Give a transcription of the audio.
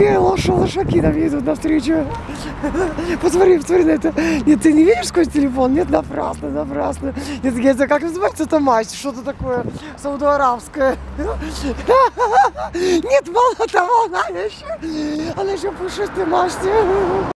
две лошаки нам едут навстречу. Посмотри, посмотри на это. Нет, ты не видишь сквозь телефон? Нет, напрасно, напрасно. Нет, я знаю, как называется эта масть? Что-то такое саудоарабское. Нет, мало того, она еще пушистой масти.